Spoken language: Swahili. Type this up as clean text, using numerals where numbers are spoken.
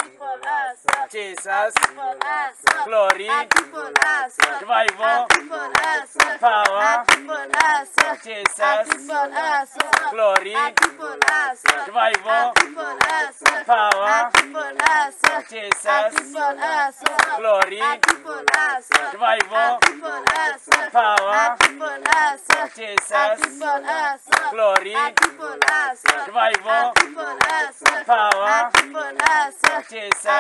Jesus, glory, revival, power, Jesus, glory, revival, power, Jesus, glory, revival, power, Jesus, glory, revival, power, Jesus.